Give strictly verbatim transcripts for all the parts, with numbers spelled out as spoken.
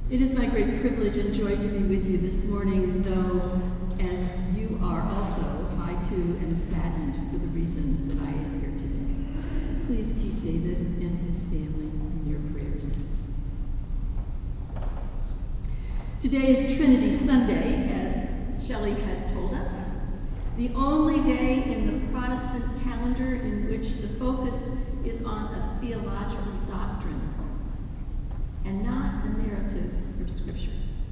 It is my great privilege and joy to be with you this morning, though, as you are also, I too am saddened for the reason that I am here today. Please keep David and his family in your prayers. Today is Trinity Sunday, as Shelley has told us, the only day in the Protestant calendar in which the focus is on a theological doctrine and not a narrative from Scripture.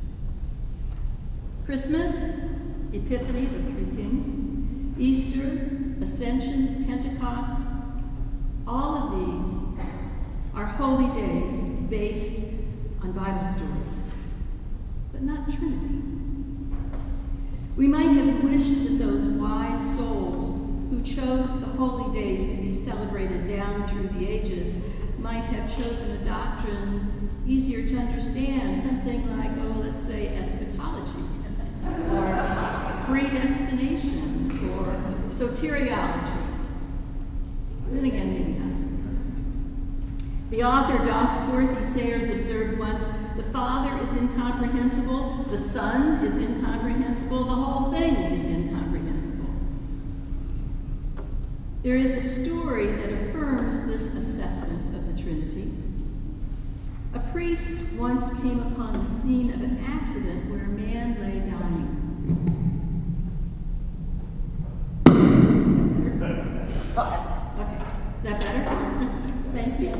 Christmas, Epiphany, the three kings, Easter, Ascension, Pentecost, all of these are holy days based on Bible stories, but not Trinity. We might have wished that those wise souls who chose the holy days to be celebrated down through the ages might have chosen a doctrine easier to understand, something like, oh, let's say eschatology, or predestination, or soteriology. Then again, maybe not. The author, Dorothy Sayers, observed once, the Father is incomprehensible, the Son is incomprehensible, the whole thing is incomprehensible. There is a story that affirms this assessment of the Trinity. A priest once came upon the scene of an accident where a man lay dying. Okay, is that better? Thank you.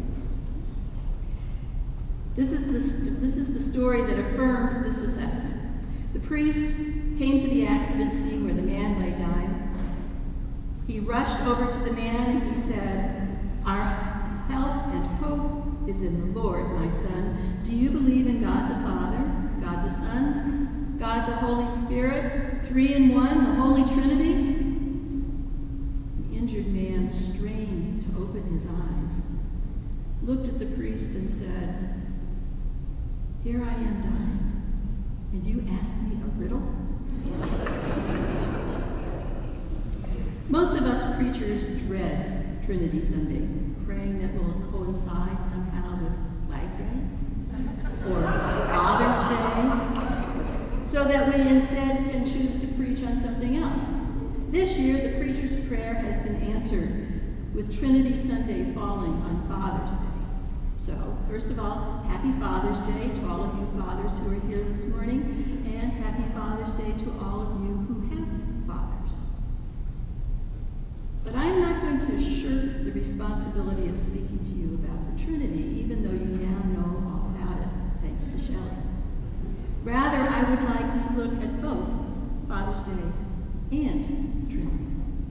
This is, the, this is the story that affirms this assessment. The priest came to the accident scene where the man lay dying. He rushed over to the man and he said, "Our help and hope is in the Lord, my son. Do you believe in God the Father, God the Son, God the Holy Spirit, three in one, the Holy Trinity?" The injured man strained to open his eyes, looked at the priest and said, "Here I am dying, and you ask me a riddle?" Most of us preachers dread Trinity Sunday, praying that will coincide somehow with Flag Day or Father's Day, so that we instead can choose to preach on something else. This year, the preacher's prayer has been answered with Trinity Sunday falling on Father's Day. So, first of all, happy Father's Day to all of you fathers who are here this morning, and happy Father's Day to all of you who have fathers. But I'm not going to shirk the responsibility of speaking to you about the Trinity, even though you now know all about it, thanks to Shelley. Rather, I would like to look at both Father's Day and Trinity.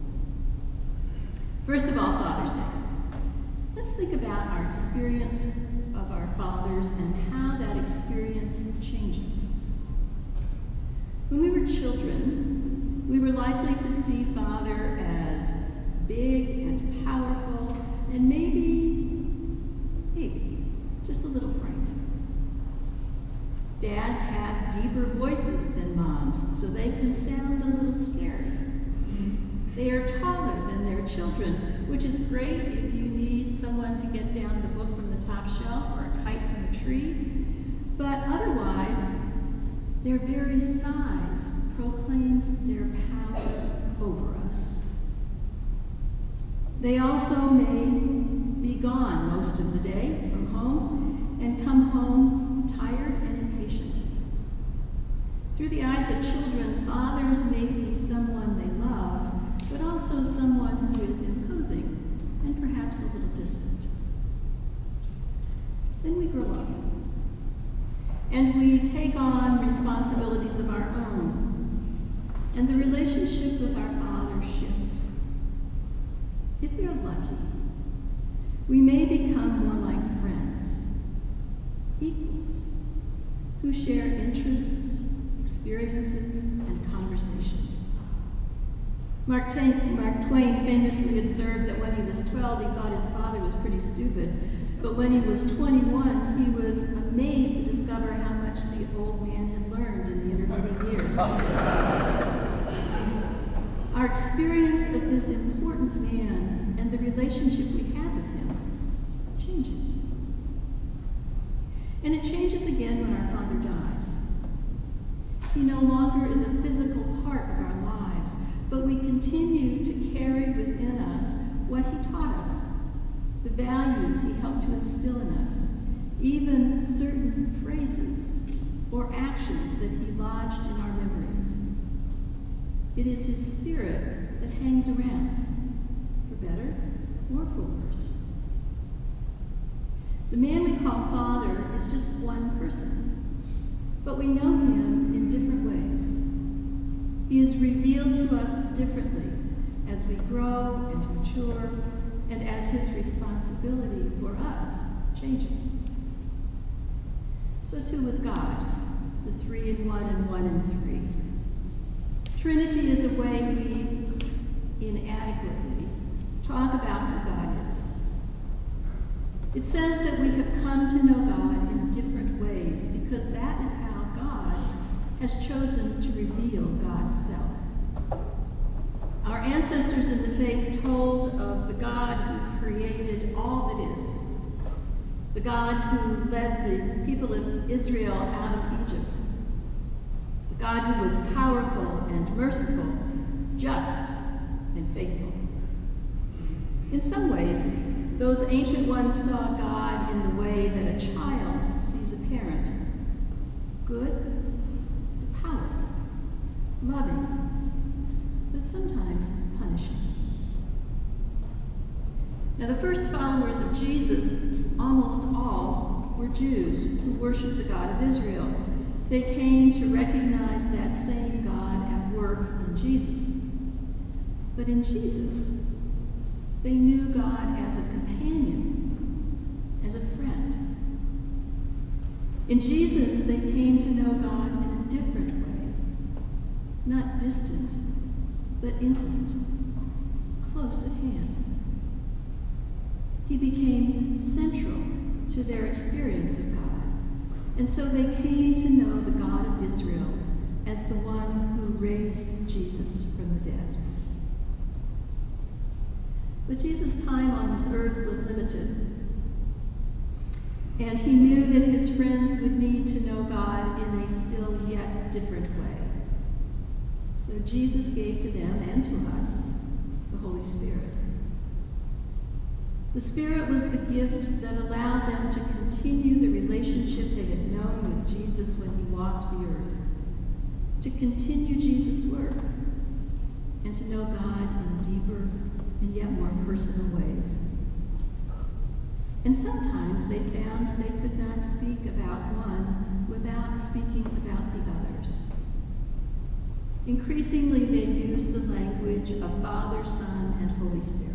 First of all, Father's Day. Let's think about our experience of our fathers and how that experience changes. When we were children, we were likely to see Father as big and powerful, and maybe, maybe, just a little frightening. Dads have deeper voices than moms, so they can sound a little scary. They are taller than their children, which is great if you need someone to get down the book from the top shelf or a kite from a tree, but otherwise, their very size proclaims their power over us. They also may be gone most of the day from home and come home tired and impatient. Through the eyes of children, fathers may be someone they love, but also someone who is imposing and perhaps a little distant. Then we grow up, and we take on responsibilities of our own, and the relationship with our Father shifts. If we are lucky, we may become more like friends, equals, who share interests, experiences, and conversations. Mark Twain, Mark Twain famously observed that when he was twelve, he thought his father was pretty stupid, but when he was twenty-one, he was amazed to discover how much the old man had learned in the intervening years. Our experience of this important man and the relationship we have with him changes. And it changes again when dies. He no longer is a physical part of our lives, but we continue to carry within us what he taught us, the values he helped to instill in us, even certain phrases or actions that he lodged in our memories. It is his spirit that hangs around, for better or for worse. The man we call Father is just one person, but we know him in different ways. He is revealed to us differently as we grow and mature, and as his responsibility for us changes. So too with God, the three in one and one in three. Trinity is a way we inadequately talk about who God is. It says that we have come to know God in different ways because that is how God has chosen to reveal God's self. Our ancestors in the faith told of the God who created all that is, the God who led the people of Israel out of Egypt, the God who was powerful and merciful, just and faithful. In some ways, those ancient ones saw God in the way that a child sees a parent, good, powerful, loving, but sometimes punishing. Now, the first followers of Jesus, almost all, were Jews who worshiped the God of Israel. They came to recognize that same God at work in Jesus. But in Jesus, they knew God as a companion, as a friend. In Jesus, they came to know God in a different way, not distant, but intimate, close at hand. He became central to their experience of God, and so they came to know the God of Israel as the one who raised Jesus from the dead. But Jesus' time on this earth was limited, and he knew that his friends would need to know God in a still yet different way. So Jesus gave to them and to us the Holy Spirit. The Spirit was the gift that allowed them to continue the relationship they had known with Jesus when he walked the earth, to continue Jesus' work, and to know God in deeper and yet more personal ways. And sometimes they found they could not speak about one without speaking about the others. Increasingly, they used the language of Father, Son, and Holy Spirit.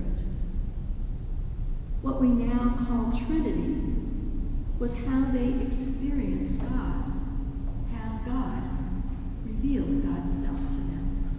What we now call Trinity was how they experienced God, how God revealed God's self to them.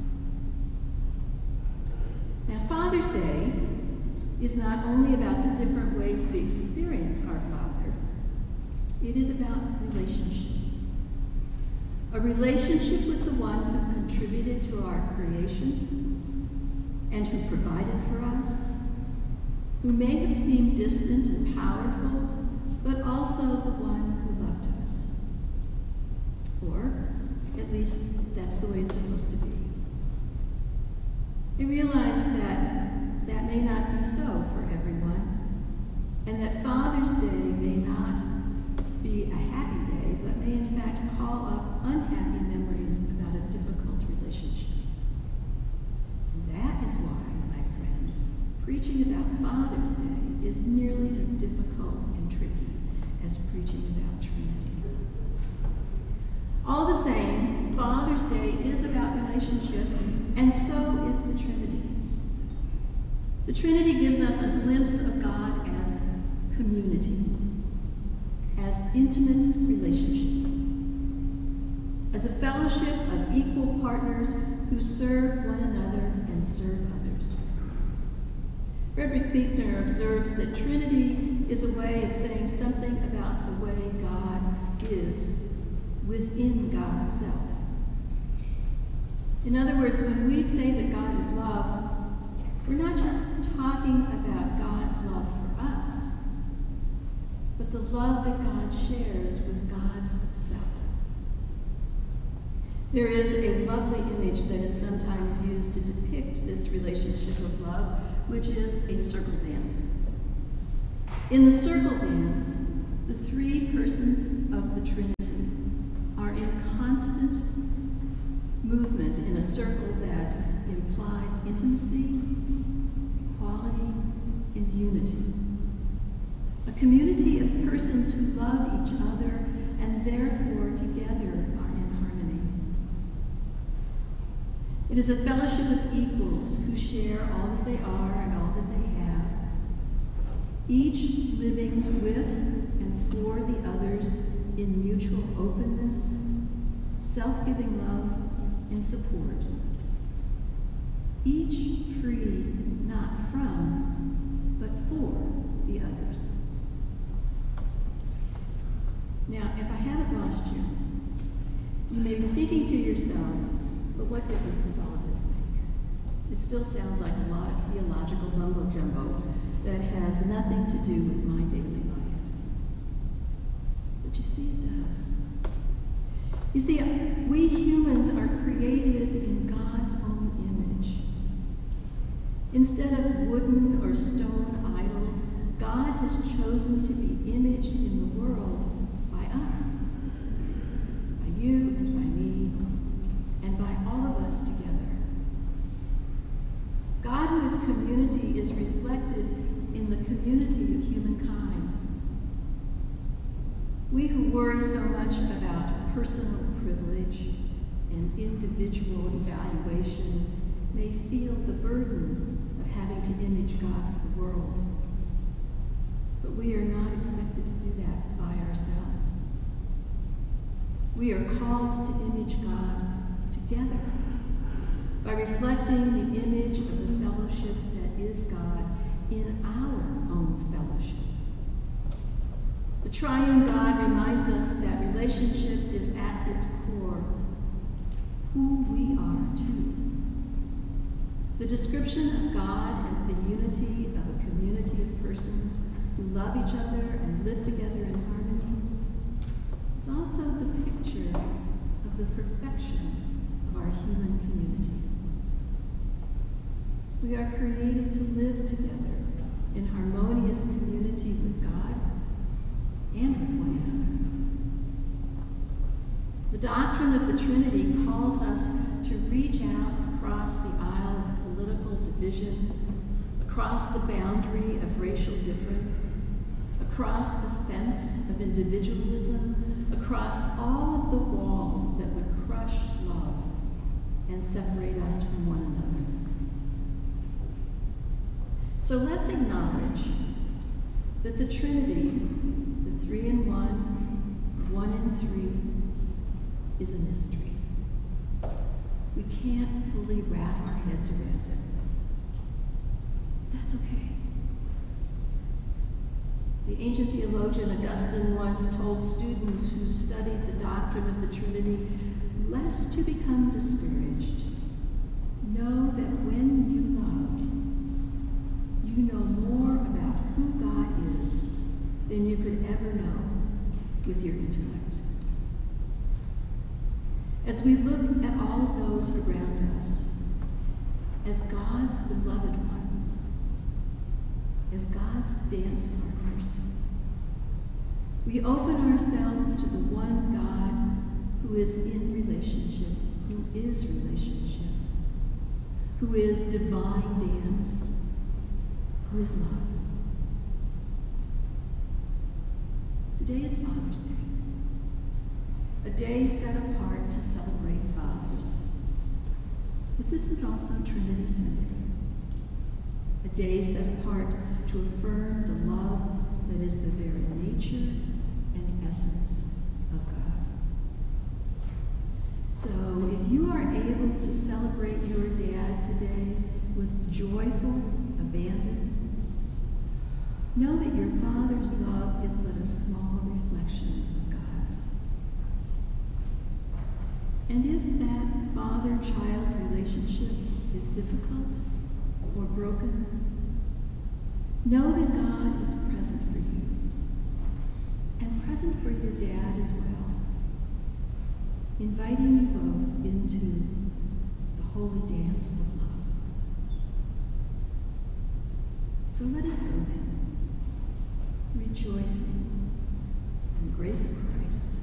Now, Father's Day is not only about the different ways we experience our Father, it is about relationship. A relationship with the one who contributed to our creation and who provided for us, who may have seemed distant and powerful, but also the one who loved us. Or, at least, that's the way it's supposed to be. I realize that that may not be so for everyone, and that Father's Day may not be a happy day, but may in fact call up unhappy memories about a difficult relationship. And that is why, my friends, preaching about Father's Day is nearly as difficult and tricky as preaching about Trinity. All the same, Father's Day is about relationship, and so is the Trinity. The Trinity gives us a glimpse of God as community, as intimate relationship, as a fellowship of equal partners who serve one another and serve others. Frederick Buechner observes that Trinity is a way of saying something about the way God is within God's self. In other words, when we say that God is love, we're not just talking about God's love for us, but the love that God shares with God's self. There is a lovely image that is sometimes used to depict this relationship of love, which is a circle dance. In the circle dance, the three persons of the Trinity are in constant movement in a circle that implies intimacy, equality, and unity. A community of persons who love each other and therefore together are in harmony. It is a fellowship of equals who share all that they are and all that they have, each living with and for the others in mutual openness, self-giving love, and support. Each free not from, but for the others. Now, if I haven't lost you, you may be thinking to yourself, but what difference does all of this make? It still sounds like a lot of theological mumbo-jumbo that has nothing to do with my daily life. But you see, it does. You see, we humans are created in God's own image. Instead of wooden or stone idols, God has chosen to be imaged in the world by us, by you and by me, and by all of us together. God, who is community, is reflected in the community of humankind. We who worry so much about personal privilege and individual evaluation may feel the burden of having to image God for the world. But we are not expected to do that by ourselves. We are called to image God together by reflecting the image of the fellowship that is God in our own fellowship. The triune God reminds us that relationship is at its core who we are too. The description of God as the unity of a community of persons who love each other and live together in harmony is also the picture of the perfection of our human community. We are created to live together in harmonious community with God and with one another. The doctrine of the Trinity calls us to reach out across the aisle of political division, across the boundary of racial difference, across the fence of individualism, across all of the walls that would crush love and separate us from one another. So let's acknowledge that the Trinity, the three in one, one in three, is a mystery. We can't fully wrap our heads around it. That's okay. The ancient theologian Augustine once told students who studied the doctrine of the Trinity, lest you become discouraged, know that when you love, you know more about who God is than you could ever know with your intellect. As we look at all of those around us as God's beloved ones, as God's dance partners, we open ourselves to the one God who is in relationship, who is relationship, who is divine dance, who is love. Today is Father's Day, a day set apart to celebrate fathers. But this is also Trinity Sunday, a day set apart to affirm the love that is the very nature and essence of God. So if you are able to celebrate your dad today with joyful abandon, know that your Father's love is but a small reflection of God's. And if that father-child relationship is difficult or broken, know that God is present for you and present for your dad as well, inviting you both into the holy dance of love. So let us go then, rejoicing in the grace of Christ.